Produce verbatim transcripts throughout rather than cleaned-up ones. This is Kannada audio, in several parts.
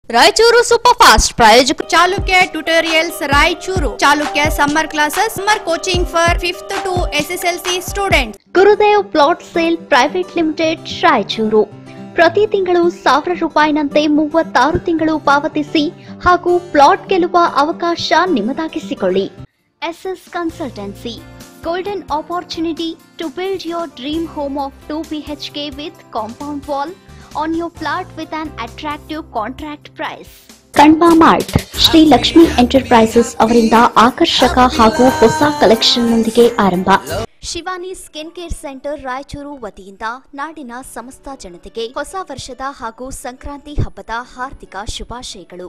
ರಾಯಚೂರು ಸೂಪರ್ ಫಾಸ್ಟ್ ಪ್ರಾಯೋಜಕ Chalukya tutorials Raichur. Chalukya summer classes, summer coaching for fifth to SSLC students. Gurudev plot sale private limited Raichur. ಪ್ರತಿ ತಿಂಗಳು ಸಾವಿರ ರೂಪಾಯಿನಂತೆ ಮೂವತ್ತಾರು ತಿಂಗಳು ಪಾವತಿಸಿ ಹಾಗೂ ಪ್ಲಾಟ್ ಗೆಲ್ಲುವ ಅವಕಾಶ ನಿಮ್ಮದಾಗಿಸಿಕೊಳ್ಳಿ. SS consultancy golden opportunity to build your dream home of two B H K with compound wall on your flat with an attractive contract price. Kanva mart Shri Lakshmi enterprises ಅವರಿಂದ ಆಕರ್ಷಕ ಹಾಗೂ ಹೊಸ ಕಲೆಕ್ಷನ್ ನೊಂದಿಗೆ ಆರಂಭ. Shivani skin care centre Raichur ವತಿಯಿಂದ ನಾಡಿನ ಸಮಸ್ತ ಜನತೆಗೆ ಹೊಸ ವರ್ಷದ ಹಾಗೂ ಸಂಕ್ರಾಂತಿ ಹಬ್ಬದ ಹಾರ್ದಿಕ ಶುಭಾಶಯಗಳು.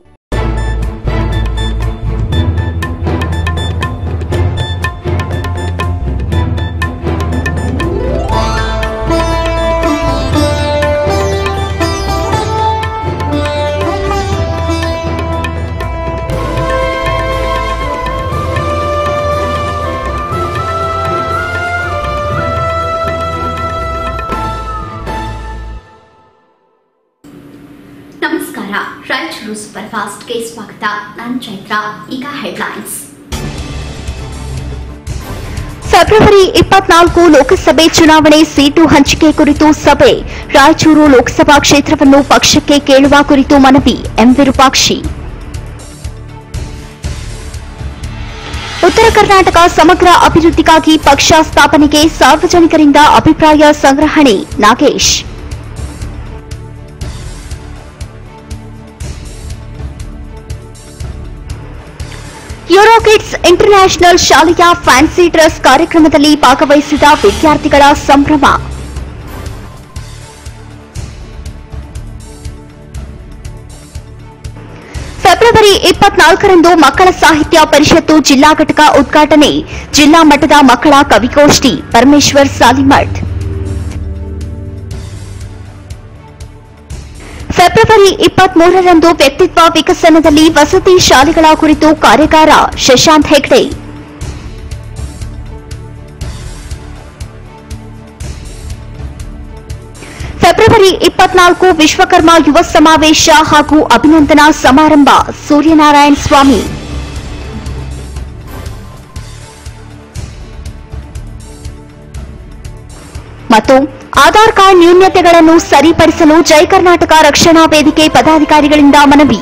ನಮಸ್ಕಾರ, ರಾಯಚೂರು ಸೂಪರ್ ಫಾಸ್ಟ್ಗೆ ಸ್ವಾಗತ. ನಾನು ಚೈತ್ರ. ಈಗ ಹೆಡ್ಲೈನ್ಸ್. ಫೆಬ್ರವರಿ ಇಪ್ಪತ್ನಾಲ್ಕು ಲೋಕಸಭೆ ಚುನಾವಣೆ ಸೀಟು ಹಂಚಿಕೆ ಕುರಿತು ಸಭೆ. ರಾಯಚೂರು ಲೋಕಸಭಾ ಕ್ಷೇತ್ರವನ್ನು ಪಕ್ಷಕ್ಕೆ ಕೇಳುವ ಕುರಿತು ಮನವಿ. ಎಂ ವಿರೂಪಾಕ್ಷಿ. ಉತ್ತರ ಕರ್ನಾಟಕ ಸಮಗ್ರ ಅಭಿವೃದ್ಧಿಗಾಗಿ ಪಕ್ಷ ಸ್ಥಾಪನೆಗೆ ಸಾರ್ವಜನಿಕರಿಂದ ಅಭಿಪ್ರಾಯ ಸಂಗ್ರಹಣೆ. ನಾಗೇಶ್. ಯೂರೋಕಿಡ್ಸ್ ಇಂಟರ್ನ್ಯಾಷನಲ್ ಶಾಲೆಯ ಫ್ಯಾನ್ಸಿ ಡ್ರೆಸ್ ಕಾರ್ಯಕ್ರಮದಲ್ಲಿ ಭಾಗವಹಿಸಿದ ವಿದ್ಯಾರ್ಥಿಗಳ ಸಂಭ್ರಮ. ಫೆಬ್ರವರಿ ಇಪ್ಪತ್ನಾಲ್ಕರಂದು ಮಕ್ಕಳ ಸಾಹಿತ್ಯ ಪರಿಷತ್ತು ಜಿಲ್ಲಾ ಘಟಕ ಉದ್ಘಾಟನೆ. ಜಿಲ್ಲಾ ಮಟ್ಟದ ಮಕ್ಕಳ ಕವಿಗೋಷ್ಠಿ. ಪರಮೇಶ್ವರ್ ಸಾಲಿಮಠ್. ಫೆಬ್ರವರಿ ಇಪ್ಪತ್ಮೂರರಂದು ವ್ಯಕ್ತಿತ್ವ ವಿಕಸನದಲ್ಲಿ ವಸತಿ ಶಾಲೆಗಳ ಕುರಿತು ಕಾರ್ಯಾಗಾರ. ಶಶಾಂತ್ ಹೆಗ್ಡೆ. ಫೆಬ್ರವರಿ ಇಪ್ಪತ್ನಾಲ್ಕು ವಿಶ್ವಕರ್ಮ ಯುವ ಸಮಾವೇಶ ಹಾಗೂ ಅಭಿನಂದನಾ ಸಮಾರಂಭ. ಸೂರ್ಯನಾರಾಯಣ ಸ್ವಾಮಿ. ಮತ್ತು ಆಧಾರ್ ಕಾರ್ಡ್ ನ್ಯೂನತೆಗಳನ್ನು ಸರಿಪಡಿಸಲು ಜೈ ಕರ್ನಾಟಕ ರಕ್ಷಣಾ ವೇದಿಕೆ ಪದಾಧಿಕಾರಿಗಳಿಂದ ಮನವಿ.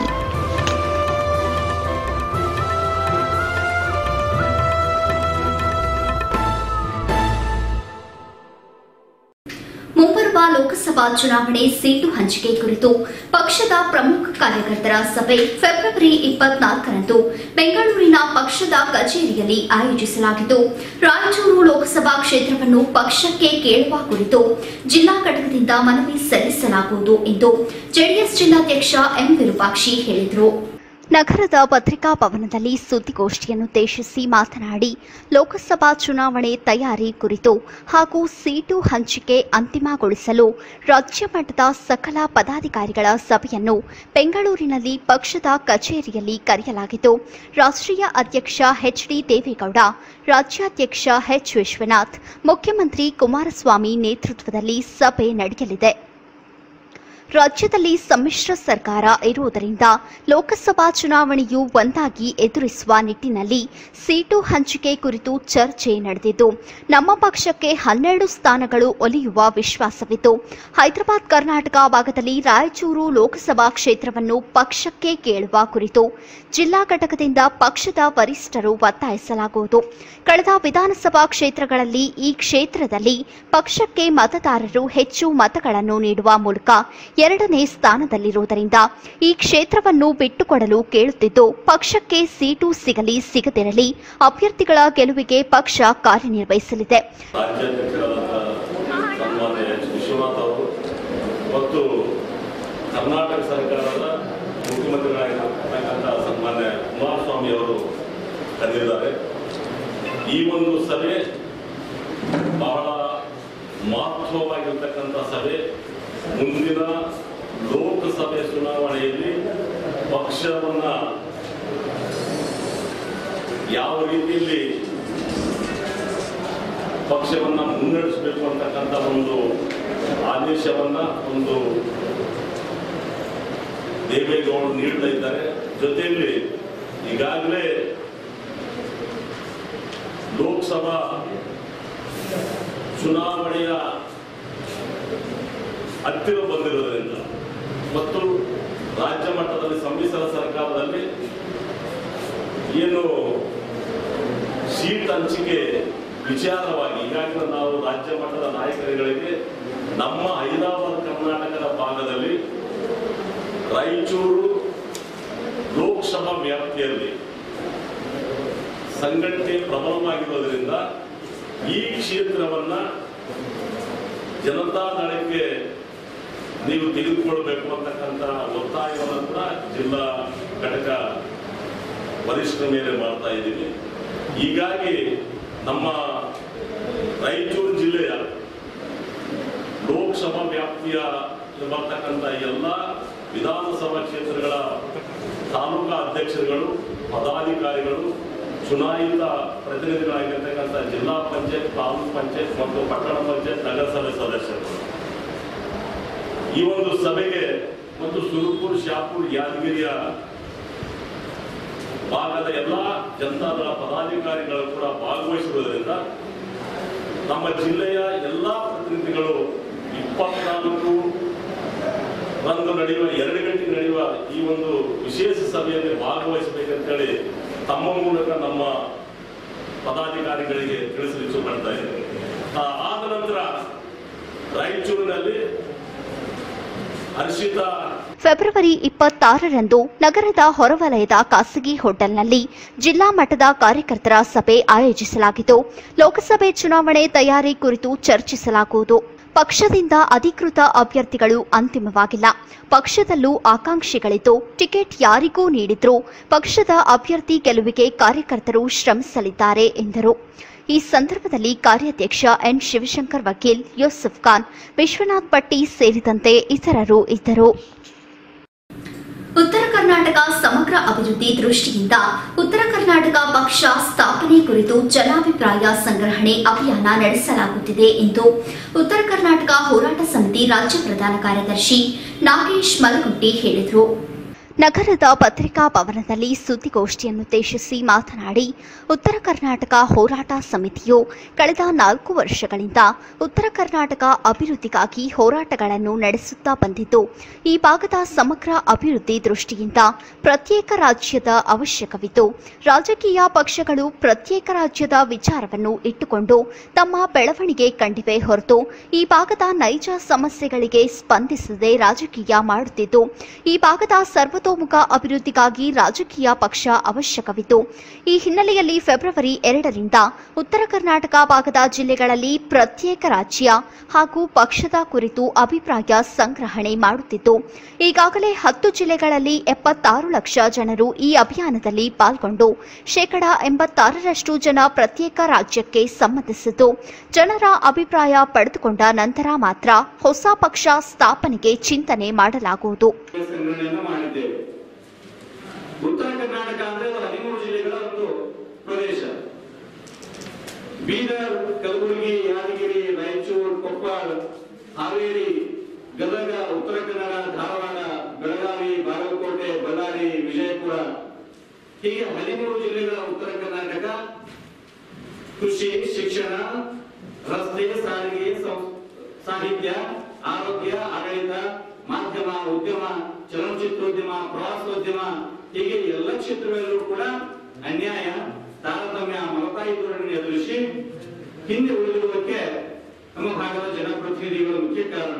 ಮುಂಬರುವ ಲೋಕಸಭಾ ಚುನಾವಣೆ ಸೀಟು ಹಂಚಿಕೆ ಕುರಿತು ಪಕ್ಷದ ಪ್ರಮುಖ ಕಾರ್ಯಕರ್ತರ ಸಭೆ ಫೆಬ್ರವರಿ ಇಪ್ಪತ್ನಾಲ್ಕರಂದು ಬೆಂಗಳೂರಿನ ಪಕ್ಷದ ಕಚೇರಿಯಲ್ಲಿ ಆಯೋಜಿಸಲಾಗಿದ್ದು, ರಾಯಚೂರು ಲೋಕಸಭಾ ಕ್ಷೇತ್ರವನ್ನು ಪಕ್ಷಕ್ಕೆ ಕೇಳುವ ಕುರಿತು ಜಿಲ್ಲಾ ಘಟಕದಿಂದ ಮನವಿ ಸಲ್ಲಿಸಲಾಗುವುದು ಎಂದು ಜೆಡಿಎಸ್ ಜಿಲ್ಲಾಧ್ಯಕ್ಷ ಎಂ ವಿರೂಪಾಕ್ಷಿ ಹೇಳಿದರು. ನಗರದ ಪತ್ರಿಕಾ ಭವನದಲ್ಲಿ ಸುದ್ದಿಗೋಷ್ಠಿಯನ್ನುದ್ದೇಶಿಸಿ ಮಾತನಾಡಿ, ಲೋಕಸಭಾ ಚುನಾವಣೆ ತಯಾರಿ ಕುರಿತು ಹಾಗೂ ಸೀಟು ಹಂಚಿಕೆ ಅಂತಿಮಗೊಳಿಸಲು ರಾಜ್ಯ ಮಟ್ಟದ ಸಕಲ ಪದಾಧಿಕಾರಿಗಳ ಸಭೆಯನ್ನು ಬೆಂಗಳೂರಿನಲ್ಲಿ ಪಕ್ಷದ ಕಚೇರಿಯಲ್ಲಿ ಕರೆಯಲಾಗಿದ್ದು, ರಾಷ್ಟ್ರೀಯ ಅಧ್ಯಕ್ಷ ಎಚ್ ಡಿ ದೇವೇಗೌಡ, ರಾಜ್ಯಾಧ್ಯಕ್ಷ ಎಚ್ ವಿಶ್ವನಾಥ್, ಮುಖ್ಯಮಂತ್ರಿ ಕುಮಾರಸ್ವಾಮಿ ನೇತೃತ್ವದಲ್ಲಿ ಸಭೆ ನಡೆಯಲಿದೆ. ರಾಜ್ಯದಲ್ಲಿ ಸಮ್ಮಿಶ್ರ ಸರ್ಕಾರ ಇರುವುದರಿಂದ ಲೋಕಸಭಾ ಚುನಾವಣೆಯು ಒಂದಾಗಿ ಎದುರಿಸುವ ನಿಟ್ಟಿನಲ್ಲಿ ಸೀಟು ಹಂಚಿಕೆ ಕುರಿತು ಚರ್ಚೆ ನಡೆದಿದ್ದು, ನಮ್ಮ ಪಕ್ಷಕ್ಕೆ ಹನ್ನೆರಡು ಸ್ಥಾನಗಳು ಒಲಿಯುವ ವಿಶ್ವಾಸವಿದ್ದು, ಹೈದರಾಬಾದ್ ಕರ್ನಾಟಕ ಭಾಗದಲ್ಲಿ ರಾಯಚೂರು ಲೋಕಸಭಾ ಕ್ಷೇತ್ರವನ್ನು ಪಕ್ಷಕ್ಕೆ ಕೇಳುವ ಕುರಿತು ಜಿಲ್ಲಾ ಘಟಕದಿಂದ ಪಕ್ಷದ ವರಿಷ್ಠರು ಒತ್ತಾಯಿಸಲಾಗುವುದು. ಕಳೆದ ವಿಧಾನಸಭಾ ಕ್ಷೇತ್ರಗಳಲ್ಲಿ ಈ ಕ್ಷೇತ್ರದಲ್ಲಿ ಪಕ್ಷಕ್ಕೆ ಮತದಾರರು ಹೆಚ್ಚು ಮತಗಳನ್ನು ನೀಡುವ ಮೂಲಕ ಎರಡನೇ ಸ್ಥಾನದಲ್ಲಿರುವುದರಿಂದ ಈ ಕ್ಷೇತ್ರವನ್ನು ಬಿಟ್ಟುಕೊಡಲು ಕೇಳುತ್ತಿದ್ದು, ಪಕ್ಷಕ್ಕೆ ಸೀಟು ಸಿಗಲಿ ಸಿಗದಿರಲಿ ಅಭ್ಯರ್ಥಿಗಳ ಗೆಲುವಿಗೆ ಪಕ್ಷ ಕಾರ್ಯನಿರ್ವಹಿಸಲಿದೆ. ಕರ್ನಾಟಕ ಸರ್ಕಾರದ ಮುಖ್ಯಮಂತ್ರಿಗಳಾಗಿರ್ತಕ್ಕಂಥ ಸನ್ಮಾನ್ಯ ಕುಮಾರಸ್ವಾಮಿ ಅವರು ಕರೆದಿದ್ದಾರೆ. ಈ ಒಂದು ಸಭೆ ಬಹಳ ಮಹತ್ವವಾಗಿರ್ತಕ್ಕಂಥ ಸಭೆ. ಮುಂದಿನ ಲೋಕಸಭೆ ಚುನಾವಣೆಯಲ್ಲಿ ಪಕ್ಷವನ್ನ ಯಾವ ರೀತಿಯಲ್ಲಿ ಪಕ್ಷವನ್ನ ಮುನ್ನಡೆಸಬೇಕು ಅಂತಕ್ಕಂಥ ಒಂದು ಆದೇಶವನ್ನ ಒಂದು ದೇವೇಗೌಡರು ನೀಡ್ತಾ ಇದ್ದಾರೆ. ಜೊತೆಯಲ್ಲಿ ಈಗಾಗಲೇ ಲೋಕಸಭಾ ಚುನಾವಣೆಯ ಹತ್ತಿರ ಬಂದಿರೋದ್ರಿಂದ ಮತ್ತು ರಾಜ್ಯ ಮಟ್ಟದಲ್ಲಿ ಸಮ್ಮಿಶ್ರ ಸರ್ಕಾರದಲ್ಲಿ ಏನು ಸೀಟ್ ಹಂಚಿಕೆ ವಿಚಾರವಾಗಿ ಈಗಾಗಲೇ ನಾವು ರಾಜ್ಯ ಮಟ್ಟದ ನಾಯಕರುಗಳಿಗೆ ನಮ್ಮ ಹೈದರಾಬಾದ್ ಕರ್ನಾಟಕದ ಭಾಗದಲ್ಲಿ ರಾಯಚೂರು ಲೋಕಸಭಾ ವ್ಯಾಪ್ತಿಯಲ್ಲಿ ಸಂಘಟನೆ ಪ್ರಬಲವಾಗಿರೋದ್ರಿಂದ ಈ ಕ್ಷೇತ್ರವನ್ನ ಜನತಾದಳಕ್ಕೆ ನೀವು ತೆಗೆದುಕೊಳ್ಬೇಕು ಅಂತಕ್ಕಂಥ ಒತ್ತಾಯವನ್ನು ಕೂಡ ಜಿಲ್ಲಾ ಘಟಕ ವರಿಷ್ಠರ ಮೇಲೆ ಮಾಡ್ತಾ ಇದ್ದೀವಿ. ಹೀಗಾಗಿ ನಮ್ಮ ರಾಯಚೂರು ಜಿಲ್ಲೆಯ ಲೋಕಸಭಾ ವ್ಯಾಪ್ತಿಯ ಬರ್ತಕ್ಕಂಥ ಎಲ್ಲ ವಿಧಾನಸಭಾ ಕ್ಷೇತ್ರಗಳ ತಾಲೂಕಾ ಅಧ್ಯಕ್ಷರುಗಳು, ಪದಾಧಿಕಾರಿಗಳು, ಚುನಾಯಿತ ಪ್ರತಿನಿಧಿಗಳಾಗಿರ್ತಕ್ಕಂಥ ಜಿಲ್ಲಾ ಪಂಚಾಯತ್, ತಾಲೂಕು ಪಂಚಾಯತ್ ಮತ್ತು ಪಟ್ಟಣ ಪಂಚಾಯತ್ ನಗರಸಭೆ ಸದಸ್ಯರು ಈ ಒಂದು ಸಭೆಗೆ ಮತ್ತು ಸುರಪುರ, ಶಾಪುರ್, ಯಾದಗಿರಿಯ ಭಾಗದ ಎಲ್ಲ ಜನತಾದಳ ಪದಾಧಿಕಾರಿಗಳು ಕೂಡ ಭಾಗವಹಿಸುವುದರಿಂದ ನಮ್ಮ ಜಿಲ್ಲೆಯ ಎಲ್ಲ ಪ್ರತಿನಿಧಿಗಳು ಇಪ್ಪತ್ನಾಲ್ಕು ರಂದು ನಡೆಯುವ ಎರಡು ಗಂಟೆ ನಡೆಯುವ ಈ ಒಂದು ವಿಶೇಷ ಸಭೆಯಲ್ಲಿ ಭಾಗವಹಿಸಬೇಕಂತೇಳಿ ತಮ್ಮ ಮೂಲಕ ನಮ್ಮ ಪದಾಧಿಕಾರಿಗಳಿಗೆ ತಿಳಿಸಲು ಇಚ್ಛೆಪಡ್ತಾ ಇದ್ದೇವೆ. ಆದ ನಂತರ ರಾಯಚೂರಿನಲ್ಲಿ ಹರ್ಷಿತಾ ಫೆಬ್ರವರಿ ಇಪ್ಪತ್ತಾರರಂದು ನಗರದ ಹೊರವಲಯದ ಖಾಸಗಿ ಹೋಟೆಲ್ನಲ್ಲಿ ಜಿಲ್ಲಾ ಮಟ್ಟದ ಕಾರ್ಯಕರ್ತರ ಸಭೆ ಆಯೋಜಿಸಲಾಗಿದ್ದು, ಲೋಕಸಭೆ ಚುನಾವಣೆ ತಯಾರಿ ಕುರಿತು ಚರ್ಚಿಸಲಾಗುವುದು. ಪಕ್ಷದಿಂದ ಅಧಿಕೃತ ಅಭ್ಯರ್ಥಿಗಳು ಅಂತಿಮವಾಗಿಲ್ಲ. ಪಕ್ಷದಲ್ಲೂ ಆಕಾಂಕ್ಷಿಗಳಿದ್ದು ಟಿಕೆಟ್ ಯಾರಿಗೂ ನೀಡಿದ್ರೂ ಪಕ್ಷದ ಅಭ್ಯರ್ಥಿ ಗೆಲುವಿಗೆ ಕಾರ್ಯಕರ್ತರು ಶ್ರಮಿಸಲಿದ್ದಾರೆ ಎಂದರು. ಈ ಸಂದರ್ಭದಲ್ಲಿ ಕಾರ್ಯಾಧ್ಯಕ್ಷ ಎನ್ ಶಿವಶಂಕರ್ ವಕೀಲ್, ಯೂಸುಫ್ ಖಾನ್, ವಿಶ್ವನಾಥ್ ಪಟ್ಟಿ ಸೇರಿದಂತೆ ಇತರರು ಇದ್ದರು. ಉತ್ತರ ಕರ್ನಾಟಕ ಸಮಗ್ರ ಅಭಿವೃದ್ಧಿ ದೃಷ್ಟಿಯಿಂದ ಉತ್ತರ ಕರ್ನಾಟಕ ಪಕ್ಷ ಸ್ಥಾಪನೆ ಕುರಿತು ಜನಾಭಿಪ್ರಾಯ ಸಂಗ್ರಹಣೆ ಅಭಿಯಾನ ನಡೆಸಲಾಗುತ್ತಿದೆ ಎಂದು ಉತ್ತರ ಕರ್ನಾಟಕ ಹೋರಾಟ ಸಮಿತಿ ರಾಜ್ಯ ಪ್ರಧಾನ ಕಾರ್ಯದರ್ಶಿ ನಾಗೇಶ್ ಮಲಗುಂಟಿ ಹೇಳಿದರು. ನಗರದ ಪತ್ರಿಕಾ ಭವನದಲ್ಲಿ ಸುದ್ದಿಗೋಷ್ಠಿಯನ್ನುದ್ದೇಶಿಸಿ ಮಾತನಾಡಿ, ಉತ್ತರ ಕರ್ನಾಟಕ ಹೋರಾಟ ಸಮಿತಿಯು ಕಳೆದ ನಾಲ್ಕು ವರ್ಷಗಳಿಂದ ಉತ್ತರ ಕರ್ನಾಟಕ ಅಭಿವೃದ್ಧಿಗಾಗಿ ಹೋರಾಟಗಳನ್ನು ನಡೆಸುತ್ತಾ ಬಂದಿದ್ದು, ಈ ಭಾಗದ ಸಮಗ್ರ ಅಭಿವೃದ್ಧಿ ದೃಷ್ಟಿಯಿಂದ ಪ್ರತ್ಯೇಕ ರಾಜ್ಯದ ಅವಶ್ಯಕವಿದ್ದು, ರಾಜಕೀಯ ಪಕ್ಷಗಳು ಪ್ರತ್ಯೇಕ ರಾಜ್ಯದ ವಿಚಾರವನ್ನು ಇಟ್ಟುಕೊಂಡು ತಮ್ಮ ಬೆಳವಣಿಗೆ ಕಂಡಿವೆ ಹೊರತು ಈ ಭಾಗದ ನೈಜ ಸಮಸ್ಯೆಗಳಿಗೆ ಸ್ಪಂದಿಸದೆ ರಾಜಕೀಯ ಮಾಡುತ್ತಿದ್ದು, ಈ ಭಾಗದ ಸರ್ವ ಮುಖ ಅಭಿವೃದ್ಧಿಗಾಗಿ ರಾಜಕೀಯ ಪಕ್ಷ ಅವಶ್ಯಕವಿತ್ತು. ಈ ಹಿನ್ನೆಲೆಯಲ್ಲಿ ಫೆಬ್ರವರಿ ಎರಡರಿಂದ ಉತ್ತರ ಕರ್ನಾಟಕ ಭಾಗದ ಜಿಲ್ಲೆಗಳಲ್ಲಿ ಪ್ರತ್ಯೇಕ ರಾಜ್ಯ ಹಾಗೂ ಪಕ್ಷದ ಕುರಿತು ಅಭಿಪ್ರಾಯ ಸಂಗ್ರಹಣೆ ಮಾಡುತ್ತಿದ್ದು, ಈಗಾಗಲೇ ಹತ್ತು ಜಿಲ್ಲೆಗಳಲ್ಲಿ ಎಪ್ಪತ್ತಾರು ಲಕ್ಷ ಜನರು ಈ ಅಭಿಯಾನದಲ್ಲಿ ಪಾಲ್ಗೊಂಡು ಶೇಕಡಾ ಎಂಬತ್ತಾರರಷ್ಟು ಜನ ಪ್ರತ್ಯೇಕ ರಾಜ್ಯಕ್ಕೆ ಸಮ್ಮತಿಸಿದ್ದು, ಜನರ ಅಭಿಪ್ರಾಯ ಪಡೆದುಕೊಂಡ ನಂತರ ಮಾತ್ರ ಹೊಸ ಪಕ್ಷ ಸ್ಥಾಪನೆಗೆ ಚಿಂತನೆ ಮಾಡಲಾಗುವುದು. ಉತ್ತರ ಕರ್ನಾಟಕ ಅಂದ್ರೆ ಹದಿಮೂರು ಜಿಲ್ಲೆಗಳ ಒಂದು ಪ್ರದೇಶ. ಬೀದರ್, ಕಲಬುರಗಿ, ಯಾದಗಿರಿ, ರಾಯಚೂರು, ಕೊಪ್ಪಳ, ಹಾವೇರಿ, ಗದಗ, ಉತ್ತರ ಕನ್ನಡ, ಧಾರವಾಡ, ಬೆಳಗಾವಿ, ಬಾಗಲಕೋಟೆ, ಬಳ್ಳಾರಿ, ವಿಜಯಪುರ ಹೀಗೆ ಹದಿಮೂರು ಜಿಲ್ಲೆಗಳ ಉತ್ತರ ಕರ್ನಾಟಕ ಕೃಷಿ, ಶಿಕ್ಷಣ, ರಸ್ತೆ ಸಾರಿಗೆ, ಸಾಹಿತ್ಯ, ಆರೋಗ್ಯ, ಆಡಳಿತ, ಮಾಧ್ಯಮ, ಉದ್ಯಮ, ಚಲನಚಿತ್ರೋದ್ಯಮ, ಪ್ರವಾಸೋದ್ಯಮ ಹೀಗೆ ಎಲ್ಲ ಕ್ಷೇತ್ರಗಳಲ್ಲೂ ಕೂಡ ಅನ್ಯಾಯ, ತಾರತಮ್ಯ, ಮಲತಾಯಿ ಧೋರಣೆ ಎದುರಿಸಿ ಹಿಂದೆ ಉಳಿದಿರುವುದಕ್ಕೆ ನಮ್ಮ ಭಾಗದ ಜನಪ್ರತಿನಿಧಿಗಳು ಮುಖ್ಯ ಕಾರಣ.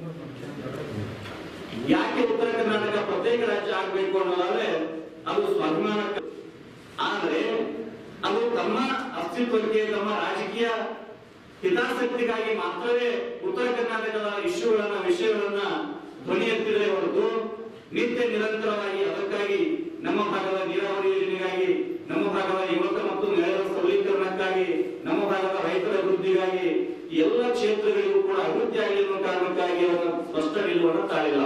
ಯಾಕೆ ಉತ್ತರ ಕರ್ನಾಟಕ ಪ್ರತ್ಯೇಕ ರಾಜ್ಯ ಆಗಬೇಕು ಅನ್ನೋದಾದ್ರೆ ಅದು ಸ್ವಾಭಿಮಾನ, ಆದರೆ ಅದು ತಮ್ಮ ಅಸ್ತಿತ್ವಕ್ಕೆ, ತಮ್ಮ ರಾಜಕೀಯ ಹಿತಾಸಕ್ತಿಗಾಗಿ ಮಾತ್ರವೇ ಉತ್ತರ ಕರ್ನಾಟಕದ ಇಶ್ಯೂಗಳನ್ನ ವಿಷಯಗಳನ್ನ ಧ್ವನಿ ಎತ್ತಿದರೆ ಹೊರತು ನಿತ್ಯ ನಿರಂತರವಾಗಿ ಅದಕ್ಕಾಗಿ ನಮ್ಮ ಭಾಗದ ನೀರಾವರಿ ಯೋಜನೆಗಾಗಿ, ನಮ್ಮ ಭಾಗದ ಯುವಕ ಮತ್ತು ಮಹಿಳೆಯರ ಸಬಲೀಕರಣಕ್ಕಾಗಿ, ನಮ್ಮ ಭಾಗದ ರೈತರ ಅಭಿವೃದ್ಧಿಗಾಗಿ ಎಲ್ಲ ಕ್ಷೇತ್ರಗಳಿಗೂ ಕೂಡ ಅಭಿವೃದ್ಧಿ ಆಗಲಿ ಅನ್ನೋ ಕಾರಣಕ್ಕಾಗಿ ಅವರ ಸ್ಪಷ್ಟ ನಿಲುವನ್ನು ತಾಳಿಲ್ಲ.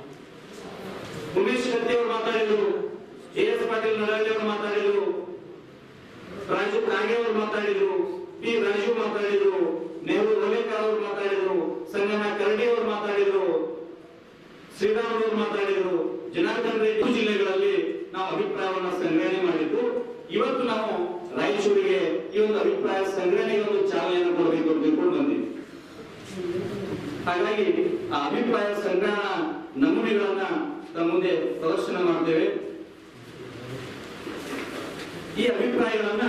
ಉಮೇಶ್ ಕತ್ತಿ ಅವರು ಮಾತಾಡಿದ್ರು, ಎ ಎಸ್ ಪಾಟೀಲ್ ನಡಹಳ್ಳಿ ಅವರು ಮಾತಾಡಿದ್ರು, ರಾಜು ಕಾಗೆ ಅವರು ಮಾತಾಡಿದ್ರು, ಪಿ ರಾಜು ಮಾತಾಡಿದ್ರು, ನೆಹರು ಓಲೇಕರ್ ಅವರು ಮಾತಾಡಿದ್ರು, ಸಂಗಣ್ಣ ಕರಡಿ ಅವರು ಮಾತಾಡಿದ್ರು, ಶ್ರೀರಾಮ್ ಅವರು ಮಾತಾಡಿದ್ರು. ಜನಾರ್ದನ್ ರೆಡ್ಡಿ ಜಿಲ್ಲೆಗಳಲ್ಲಿ ನಾವು ಅಭಿಪ್ರಾಯವನ್ನು ಸಂಗ್ರಹಣೆ ಮಾಡಿದ್ದು. ಇವತ್ತು ನಾವು ರಾಯಚೂರಿಗೆ ಈ ಒಂದು ಅಭಿಪ್ರಾಯ ಸಂಗ್ರಹಣೆಗೆ ಒಂದು ಚಾಲನೆಯನ್ನು ಕೊಡಬೇಕು ಅಂತ ತಿಳ್ಕೊಂಡು ಬಂದಿದ್ದೀವಿ. ಹಾಗಾಗಿ ಆ ಅಭಿಪ್ರಾಯ ಸಂಗ್ರಹಣ ನಮೂನೆಗಳನ್ನ ತಮ್ಮ ಮುಂದೆ ಪ್ರದರ್ಶನ ಮಾಡ್ತೇವೆ. ಈ ಅಭಿಪ್ರಾಯಗಳನ್ನ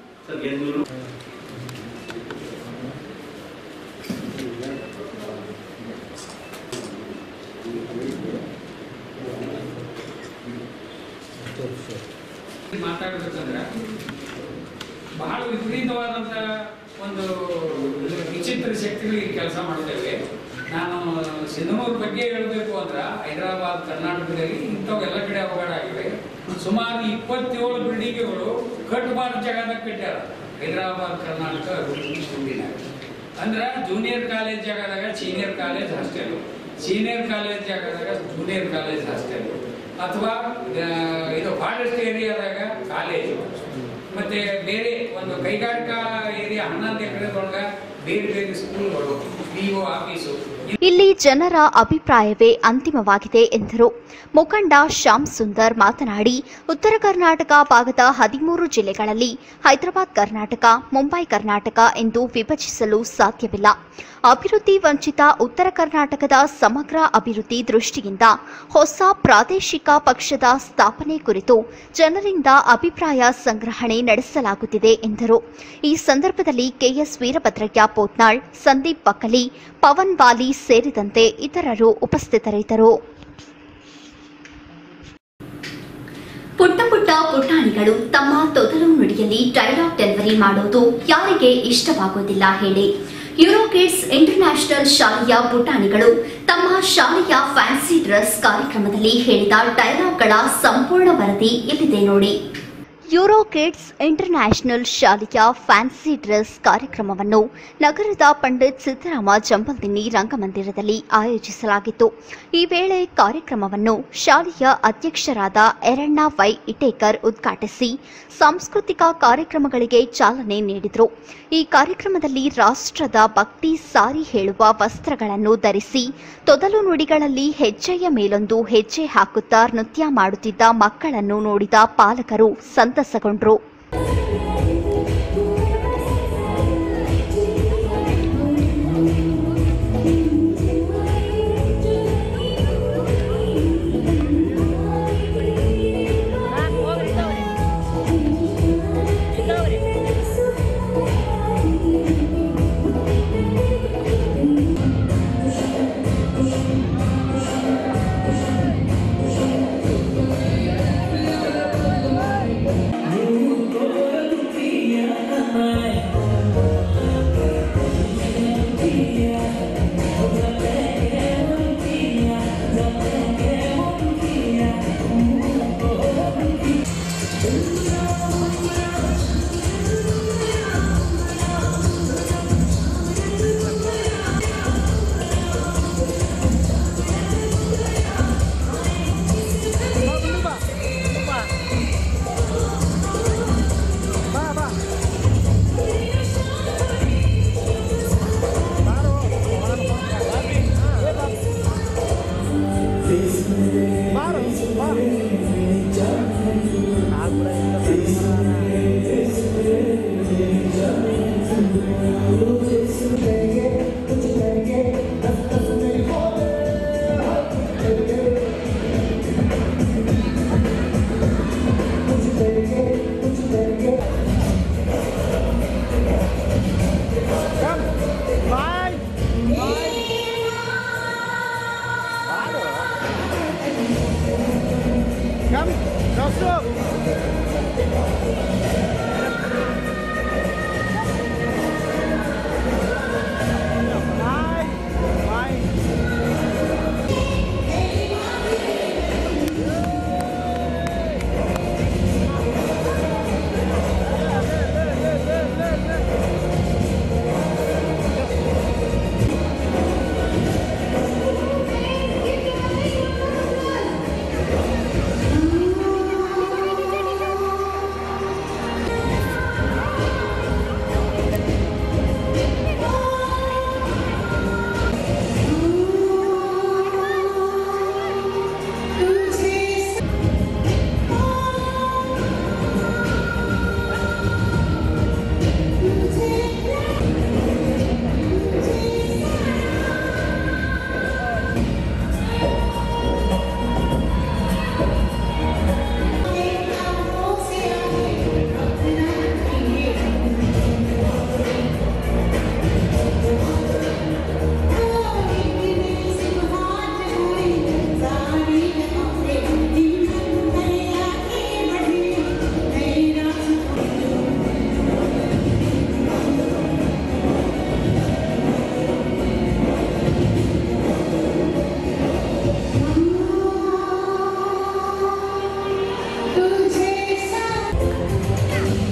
ಮಾತಾಡಬೇಕಂದ್ರೆ ಬಹಳ ವಿಪರೀತವಾದಂತ ಒಂದು ವಿಚಿತ್ರ ಶಕ್ತಿಗಳಿಗೆ ಕೆಲಸ ಮಾಡ್ತೇವೆ. ನಾನು ಸಿನಿಮಾದ ಬಗ್ಗೆ ಹೇಳಬೇಕು ಅಂದ್ರೆ ಹೈದರಾಬಾದ್ ಕರ್ನಾಟಕದಲ್ಲಿ ಇಂಥವೆಲ್ಲ ಕಡೆ ಅವಘಡ ಆಗಿವೆ. ಸುಮಾರು ಇಪ್ಪತ್ತೇಳು ಬಿಲ್ಡಿಂಗ್ಗಳು ಕಟ್ಟಬಾರ್ದು ಜಾಗದಾಗ ಕಟ್ಟ್ಯಾರ ಹೈದರಾಬಾದ್ ಕರ್ನಾಟಕ ಅಭಿವೃದ್ಧಿ. ಅಂದ್ರೆ ಜೂನಿಯರ್ ಕಾಲೇಜ್ ಜಾಗದಾಗ senior college hostel, senior college ಜಾಗದಾಗ ಜೂನಿಯರ್ ಕಾಲೇಜ್ ಹಾಸ್ಟೆಲ್, ಅಥವಾ ಇದು ಫಾರೆಸ್ಟ್ ಏರಿಯಾದಾಗ ಕಾಲೇಜು, ಮತ್ತೆ ಬೇರೆ ಒಂದು ಕೈಗಾರಿಕಾ ಏರಿಯಾ ಹನ್ನೊಂದು ಎಕರೆದೊಳಗ ಬೇರೆ ಬೇರೆ ಸ್ಕೂಲ್ಗಳು, ಪಿಒ ಆಫೀಸು. ಇಲ್ಲಿ ಜನರ ಅಭಿಪ್ರಾಯವೇ ಅಂತಿಮವಾಗಿದೆ ಎಂದರು. ಮುಖಂಡ ಶ್ಯಾಮ್ ಸುಂದರ್ ಮಾತನಾಡಿ, ಉತ್ತರ ಕರ್ನಾಟಕ ಭಾಗದ ಹದಿಮೂರು ಜಿಲ್ಲೆಗಳಲ್ಲಿ ಹೈದರಾಬಾದ್ ಕರ್ನಾಟಕ, ಮುಂಬೈ ಕರ್ನಾಟಕ ಎಂದು ವಿಭಜಿಸಲು ಸಾಧ್ಯವಿಲ್ಲ. ಅಭಿವೃದ್ಧಿ ವಂಚಿತ ಉತ್ತರ ಕರ್ನಾಟಕದ ಸಮಗ್ರ ಅಭಿವೃದ್ಧಿ ದೃಷ್ಟಿಯಿಂದ ಹೊಸ ಪ್ರಾದೇಶಿಕ ಪಕ್ಷದ ಸ್ಥಾಪನೆ ಕುರಿತು ಜನರಿಂದ ಅಭಿಪ್ರಾಯ ಸಂಗ್ರಹಣೆ ನಡೆಸಲಾಗುತ್ತಿದೆ ಎಂದರು. ಈ ಸಂದರ್ಭದಲ್ಲಿ ಕೆಎಸ್ ವೀರಭದ್ರಯ್ಯ ಪೋತ್ನಾಳ್, ಸಂದೀಪ್ ಪಕ್ಕಲಿ, ಪವನ್ ವಾಲಿ ಸೇರಿದಂತೆ ಇತರರು ಉಪಸ್ಥಿತರಿದ್ದರು. ಪುಟ್ಟ ಪುಟ್ಟ ಪುಟಾಣಿಗಳು ತಮ್ಮ ತೊದಲು ನುಡಿಯಲ್ಲಿ ಡೈಲಾಗ್ ಡೆಲಿವರಿ ಮಾಡೋದು ಯಾರಿಗೆ ಇಷ್ಟವಾಗೋದಿಲ್ಲ ಹೇಳಿ. ಯುರೋಕಿಡ್ಸ್ ಇಂಟರ್ನ್ಯಾಷನಲ್ ಶಾಲೆಯ ಪುಟಾಣಿಗಳು ತಮ್ಮ ಶಾಲೆಯ ಫ್ಯಾನ್ಸಿ ಡ್ರೆಸ್ ಕಾರ್ಯಕ್ರಮದಲ್ಲಿ ಹೇಳಿದ ಡೈಲಾಗ್ಗಳ ಸಂಪೂರ್ಣ ವರದಿ ಇಲ್ಲಿದೆ ನೋಡಿ. ಯುರೋಕಿಡ್ಸ್ ಇಂಟರ್ನ್ಯಾಷನಲ್ ಶಾಲೆಯ ಫ್ಯಾನ್ಸಿ ಡ್ರೆಸ್ ಕಾರ್ಯಕ್ರಮವನ್ನು ನಗರದ ಪಂಡಿತ್ ಸಿದ್ದರಾಮ ಜಂಬಲ್ದಿನ್ನಿ ರಂಗಮಂದಿರದಲ್ಲಿ ಆಯೋಜಿಸಲಾಗಿತ್ತು. ಈ ವೇಳೆ ಕಾರ್ಯಕ್ರಮವನ್ನು ಶಾಲೆಯ ಅಧ್ಯಕ್ಷರಾದ ಎರಣ್ಣ ವೈ ಇಟೇಕರ್ ಉದ್ಘಾಟಿಸಿ ಸಾಂಸ್ಕೃತಿಕ ಕಾರ್ಯಕ್ರಮಗಳಿಗೆ ಚಾಲನೆ ನೀಡಿದರು. ಈ ಕಾರ್ಯಕ್ರಮದಲ್ಲಿ ರಾಷ್ಟ್ರದ ಭಕ್ತಿ ಸಾರಿ ಹೇಳುವ ವಸ್ತ್ರಗಳನ್ನು ಧರಿಸಿ ತೊದಲು ನುಡಿಗಳಲ್ಲಿ ಹೆಜ್ಜೆಯ ಮೇಲೊಂದು ಹೆಜ್ಜೆ ಹಾಕುತ್ತಾ ನೃತ್ಯ ಮಾಡುತ್ತಿದ್ದ ಮಕ್ಕಳನ್ನು ನೋಡಿದ ಪಾಲಕರು ಸಂತಸಗೊಂಡರು.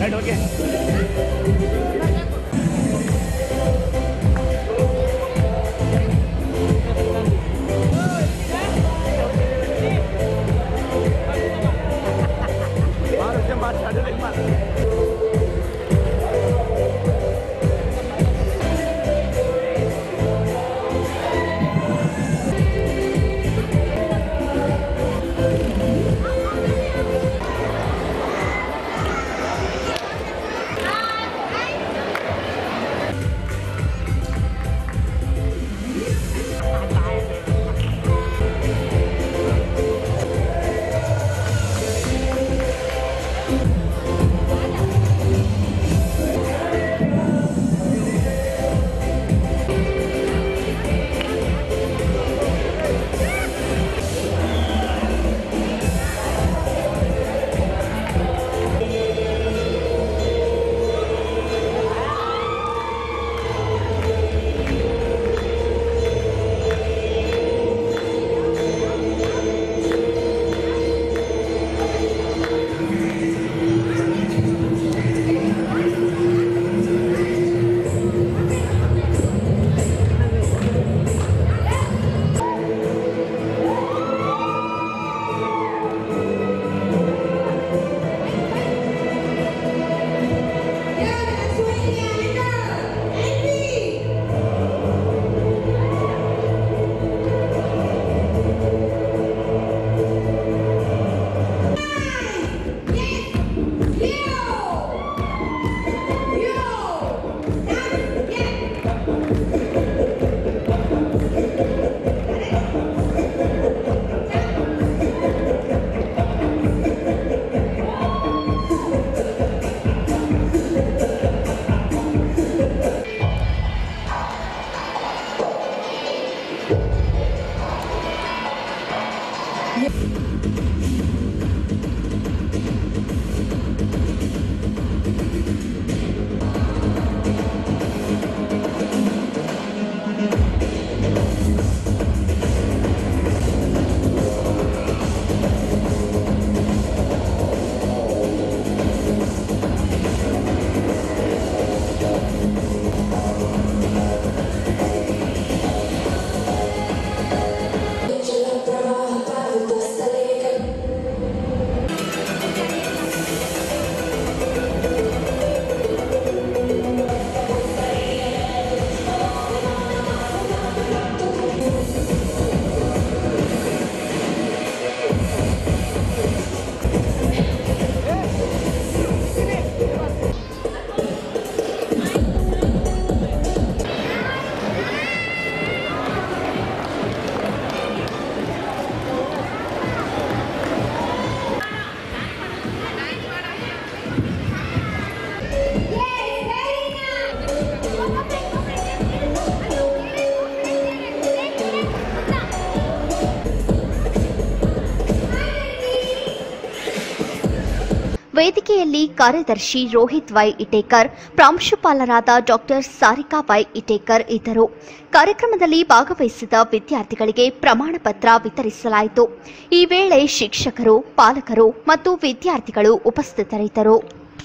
ವೇದಿಕೆಯಲ್ಲಿ ಕಾರ್ಯದರ್ಶಿ ರೋಹಿತ್ ವೈ ಇಟೇಕರ್, ಪ್ರಾಂಶುಪಾಲರಾದ ಡಾಕ್ಟರ್ ಸಾರಿಕಾ ವೈ ಇಟೇಕರ್ ಇದ್ದರು. ಕಾರ್ಯಕ್ರಮದಲ್ಲಿ ಭಾಗವಹಿಸಿದ ವಿದ್ಯಾರ್ಥಿಗಳಿಗೆ ಪ್ರಮಾಣ ಪತ್ರ ವಿತರಿಸಲಾಯಿತು. ಈ ವೇಳೆ ಶಿಕ್ಷಕರು, ಪಾಲಕರು ಮತ್ತು ವಿದ್ಯಾರ್ಥಿಗಳು ಉಪಸ್ಥಿತರಿದ್ದರು.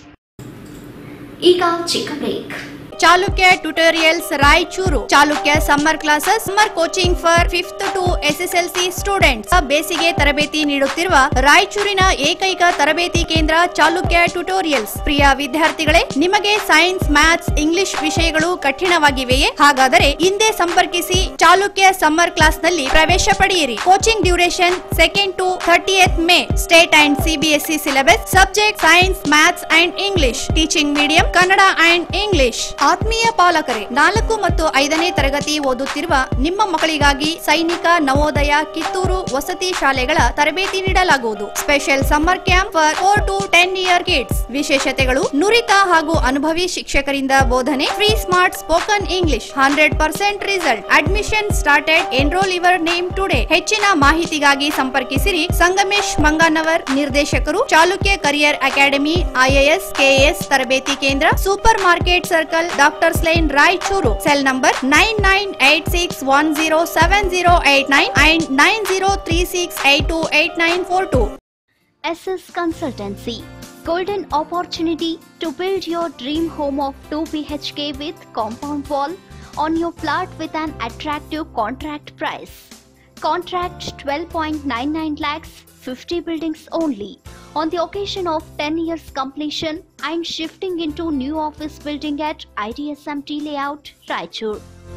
ಈಗ ಚಿಕ್ಕ break. Chalukya tutorials Raichur. Chalukya summer classes, summer coaching for fifth to SSLC students. ಬೇಸಿಗೆ ತರಬೇತಿ ನೀಡುತ್ತಿರುವ ರಾಯಚೂರಿನ ಏಕೈಕ ತರಬೇತಿ ಕೇಂದ್ರ ಚಾಲುಕ್ಯ ಟ್ಯುಟೋರಿಯಲ್ಸ್. ಪ್ರಿಯ ವಿದ್ಯಾರ್ಥಿಗಳೇ, ನಿಮಗೆ ಸೈನ್ಸ್, ಮ್ಯಾಥ್ಸ್, ಇಂಗ್ಲಿಷ್ ವಿಷಯಗಳು ಕಠಿಣವಾಗಿವೆಯೇ? ಹಾಗಾದರೆ ಹಿಂದೆ ಸಂಪರ್ಕಿಸಿ. ಚಾಲುಕ್ಯ ಸಮ್ಮರ್ ಕ್ಲಾಸ್ ನಲ್ಲಿ ಪ್ರವೇಶ ಪಡೆಯಿರಿ. Coaching duration second to thirtieth May. State and CBSE syllabus. Subject science, maths and English. Teaching medium Kannada and English. ಆತ್ಮೀಯ ಪಾಲಕರೇ, ನಾಲ್ಕು ಮತ್ತು ಐದನೇ ತರಗತಿ ಓದುತ್ತಿರುವ ನಿಮ್ಮ ಮಕ್ಕಳಿಗಾಗಿ ಸೈನಿಕ, ನವೋದಯ, ಕಿತ್ತೂರು ವಸತಿ ಶಾಲೆಗಳ ತರಬೇತಿ ನೀಡಲಾಗುವುದು. Special summer camp for four to ten year kids. ವಿಶೇಷತೆಗಳು: ನುರಿತ ಹಾಗೂ ಅನುಭವಿ ಶಿಕ್ಷಕರಿಂದ ಬೋಧನೆ, free smart spoken English, hundred percent result. Admission started. Enrol your name today. ಹೆಚ್ಚಿನ ಮಾಹಿತಿಗಾಗಿ ಸಂಪರ್ಕಿಸಿರಿ. ಸಂಗಮೇಶ್ ಮಂಗಾನವರ್, ನಿರ್ದೇಶಕರು, Chalukya career academy, IAS KAS ತರಬೇತಿ ಕೇಂದ್ರ, supermarket circle, doctors line, Raichur. Cell number nine nine eight six one zero seven zero eight nine and nine zero three six eight to eight nine four two. SS consultancy Golden opportunity to build your dream home of two B H K with compound wall on your plot with an attractive contract price. Contract twelve point nine nine lakhs, fifty buildings only. On the occasion of ten years completion, I am shifting into new office building at I D S M T Layout, Raichur.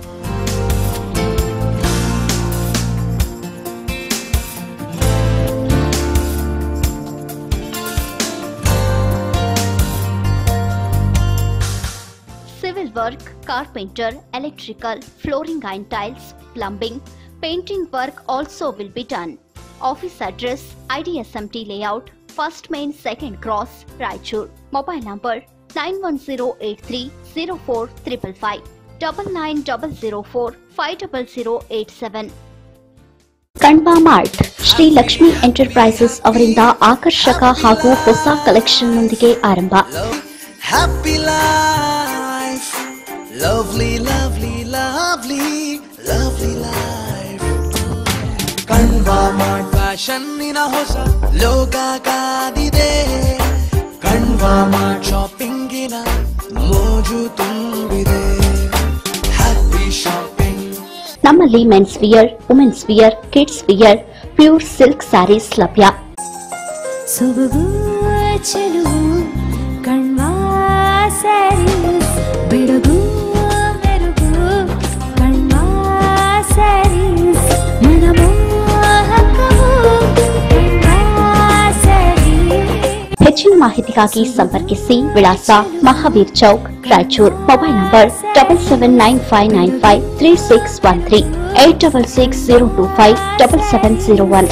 Civil work, carpenter, electrical, flooring and tiles, plumbing, painting work also will be done. Office address I D S M T Layout, First Main Second Cross, Raichur. Mobile number nine one zero eight three zero four five five five, double nine double zero four five zero zero eight seven. Kanva mart Shri Lakshmi enterprises ಅವರಿಂದ ಆಕರ್ಷಕ ಹಾಗೂ ಹೊಸ ಕಲೆಕ್ಷನ್ ನೊಂದಿಗೆ ಆರಂಭ. Happy life, lovely, lovely, lovely, lovely life. Kanva Mart fashion in a hosa, loga kadide. Kanva Mart shopping in a moju tumbide. Happy shopping. ನಮ್ಮಲ್ಲಿ men's wear, women's wear, kids wear, pure silk saris ಲಭ್ಯ. ಸುಬುಗು ಚೆಲುವು ಕಣ್ವಾ ಸ್ಯಾರೀಸ್, ಬೆಳಗು ಮೆರುಗು ಕಣ್ವಾ ಸ್ಯಾರೀಸ್, ಮನಮೋಹಕವು ಕಣ್ವಾ ಸ್ಯಾರೀಸ್. ಹೆಚ್ಚಿನ ಮಾಹಿತಿಗಾಗಿ ಸಂಪರ್ಕಿಸಿ. ವಿಳಾಸ Mahaveer Chowk, Raichur. Mobile number double seven nine five nine five three six one three eight double six zero two five double seven zero one.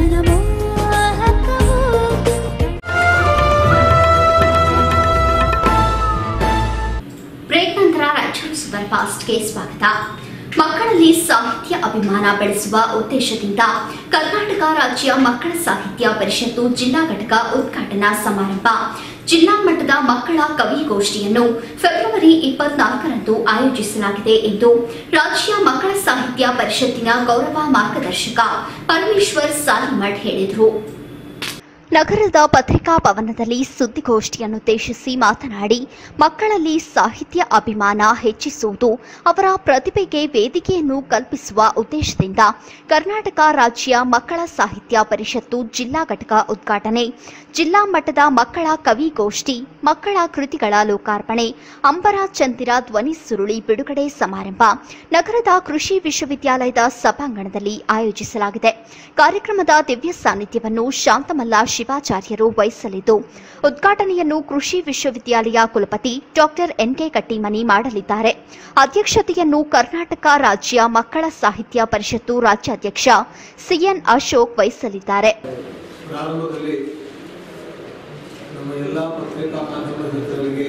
Break ನಂತರ ರಾಯಚೂರು ಸೂಪರ್ ಫಾಸ್ಟ್ಗೆ ಸ್ವಾಗತ. ಮಕ್ಕಳಲ್ಲಿ ಸಾಹಿತ್ಯ ಅಭಿಮಾನ ಬೆಳೆಸುವ ಉದ್ದೇಶದಿಂದ ಕರ್ನಾಟಕ ರಾಜ್ಯ ಮಕ್ಕಳ ಸಾಹಿತ್ಯ ಪರಿಷತ್ತು ಜಿಲ್ಲಾ ಘಟಕ ಉದ್ಘಾಟನಾ ಸಮಾರಂಭ, ಜಿಲ್ಲಾ ಮಟ್ಟದ ಮಕ್ಕಳ ಕವಿಗೋಷ್ಠಿಯನ್ನು ಫೆಬ್ರವರಿ ಇಪ್ಪತ್ನಾಲ್ಕರಂದು ಆಯೋಜಿಸಲಾಗಿದೆ ಎಂದು ರಾಜ್ಯ ಮಕ್ಕಳ ಸಾಹಿತ್ಯ ಪರಿಷತ್ತಿನ ಗೌರವ ಮಾರ್ಗದರ್ಶಕ ಪರಮೇಶ್ವರ್ ಸಾಲಿಮಠ್ ಹೇಳಿದರು. ನಗರದ ಪತ್ರಿಕಾ ಭವನದಲ್ಲಿ ಸುದ್ದಿಗೋಷ್ಠಿಯನ್ನುದ್ದೇಶಿಸಿ ಮಾತನಾಡಿ, ಮಕ್ಕಳಲ್ಲಿ ಸಾಹಿತ್ಯ ಅಭಿಮಾನ ಹೆಚ್ಚಿಸುವುದು, ಅವರ ಪ್ರತಿಭೆಗೆ ವೇದಿಕೆಯನ್ನು ಕಲ್ಪಿಸುವ ಉದ್ದೇಶದಿಂದ ಕರ್ನಾಟಕ ರಾಜ್ಯ ಮಕ್ಕಳ ಸಾಹಿತ್ಯ ಪರಿಷತ್ತು ಜಿಲ್ಲಾ ಘಟಕ ಉದ್ಘಾಟನೆ, ಜಿಲ್ಲಾ ಮಟ್ಟದ ಮಕ್ಕಳ ಕವಿಗೋಷ್ಠಿ, ಮಕ್ಕಳ ಕೃತಿಗಳ ಲೋಕಾರ್ಪಣೆ, ಅಂಬರ ಚಂದಿರ ಧ್ವನಿ ಸುರುಳಿ ಬಿಡುಗಡೆ ಸಮಾರಂಭ ನಗರದ ಕೃಷಿ ವಿಶ್ವವಿದ್ಯಾಲಯದ ಸಭಾಂಗಣದಲ್ಲಿ ಆಯೋಜಿಸಲಾಗಿದೆ. ಕಾರ್ಯಕ್ರಮದ ದಿವ್ಯ ಸಾನ್ನಿಧ್ಯವನ್ನು ಶಾಂತಮಲ್ಲ ಶಿವಾಚಾರ್ಯರು ವಹಿಸಲಿದ್ದು, ಉದ್ಘಾಟನೆಯನ್ನು ಕೃಷಿ ವಿಶ್ವವಿದ್ಯಾಲಯ ಕುಲಪತಿ ಡಾಕ್ಟರ್ ಎನ್ ಕೆ ಕಟ್ಟಿಮನಿ ಮಾಡಲಿದ್ದಾರೆ. ಅಧ್ಯಕ್ಷತೆಯನ್ನು ಕರ್ನಾಟಕ ರಾಜ್ಯ ಮಕ್ಕಳ ಸಾಹಿತ್ಯ ಪರಿಷತ್ತು ರಾಜ್ಯಾಧ್ಯಕ್ಷ ಸಿಎನ್ ಅಶೋಕ್ ವಹಿಸಲಿದ್ದಾರೆ. ಪ್ರಾರಂಭದಲ್ಲಿ ನಮ್ಮ ಎಲ್ಲ ಪತ್ರಿಕಾ ಮಾಧ್ಯಮದ ಮಿತ್ರರಿಗೆ